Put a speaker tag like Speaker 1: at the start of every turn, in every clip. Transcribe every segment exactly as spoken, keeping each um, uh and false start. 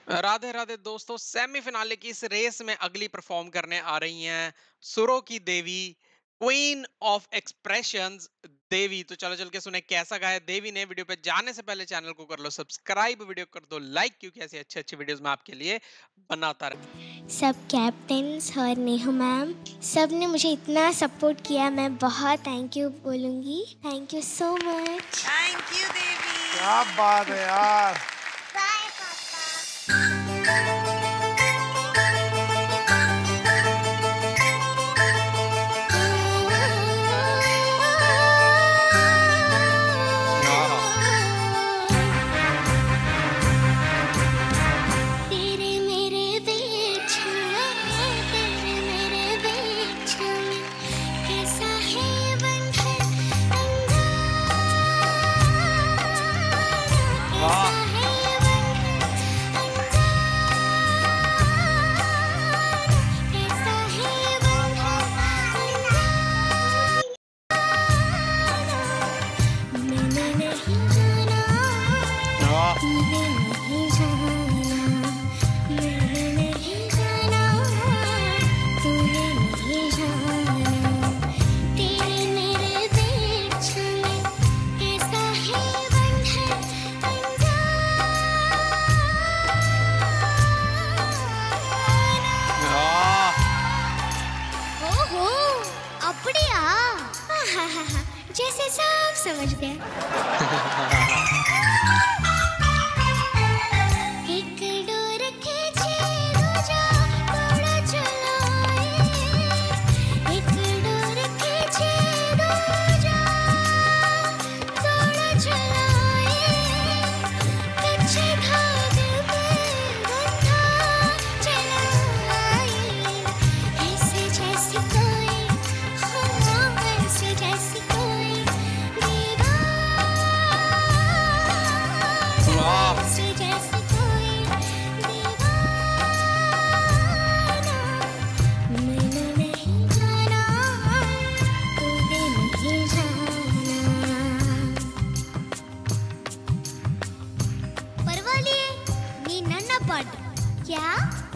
Speaker 1: राधे राधे दोस्तों, सेमीफिनाले की इस रेस में अगली परफॉर्म करने आ रही हैं सुरों की देवी, क्वीन ऑफ एक्सप्रेशंस देवी। तो चलो चल के सुने कैसा गाया देवी ने। वीडियो पे जाने से पहले चैनल को कर लो सब्सक्राइब, वीडियो कर दो लाइक, क्योंकि ऐसे अच्छे अच्छे वीडियोस मैं आपके लिए बनाता रहता
Speaker 2: सब कैप्टन्स और नेहा मैम सब ने मुझे इतना सपोर्ट किया, मैं बहुत थैंक यू बोलूँगी। Thank you so much.
Speaker 3: Thank you Devi.
Speaker 4: क्या बात है यार।
Speaker 2: बाय पापा। तेरे मेरे बीच में, तेरे मेरे बीच में कैसा है बंधन अंगारा, कैसा है बंधन अंगारा, कैसा है बंधन अंगारा। मैंने नहीं जाना, तूने नहीं जाना, मैंने नहीं जाना, तूने नहीं जाना। तेरे मेरे बीच में कैसा है बंधन अंगारा। ओहो, அப்படியா? आहाहा, जैसे सब समझ गया। एक डोर खींचे दूजा घोड़ा चलाए, एक डोर खींचे दूजा घोड़ा चलाए, कच्चे धागे में बंधा चलाए, ऐसे जैसे कोई, हाँ ऐसे जैसे कोई दीवाना, ऐसे जैसे कोई दीवाना। मैंने नहीं जाना, तूने नहीं जाना। परवालिए नी नन्ना पाट क्या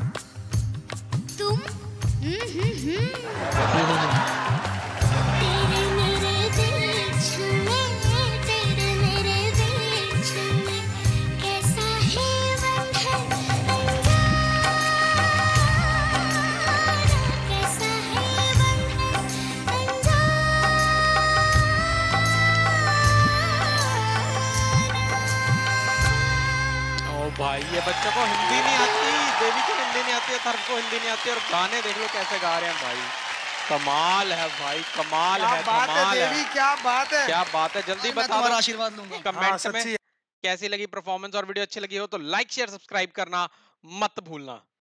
Speaker 2: तुम हम्म हम्म हम्म। तेरे मेरे बीच में, तेरे मेरे बीच में कैसा है बंधन अंगारा, कैसा है बंधन अंगारा।
Speaker 1: ओ भाई, ये बच्चों को हिंदी नहीं आती, देवी को हिंदी नहीं आती, थर्फ को हिंदी नहीं आती, और गाने देख लो कैसे गा रहे हैं भाई। कमाल है भाई, कमाल
Speaker 4: क्या
Speaker 1: है,
Speaker 4: बात है
Speaker 1: कमाल है।
Speaker 4: देवी, क्या बात है।
Speaker 1: क्या बात है, जल्दी
Speaker 3: मैं
Speaker 1: बता
Speaker 3: तुम्हारा
Speaker 1: दो
Speaker 3: आशीर्वाद लूंगा।
Speaker 4: हाँ,
Speaker 1: कमेंट्स में
Speaker 4: सच्ची
Speaker 1: कैसी लगी परफॉर्मेंस, और वीडियो अच्छी लगी हो तो लाइक शेयर सब्सक्राइब करना मत भूलना।